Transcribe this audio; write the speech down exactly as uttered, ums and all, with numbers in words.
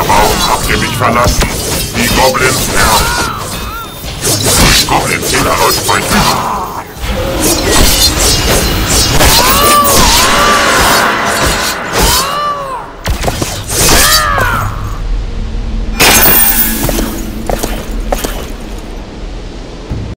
warum habt ihr mich verlassen? Die Goblins nerven. Goblin-Zähler läuft bei Füßen.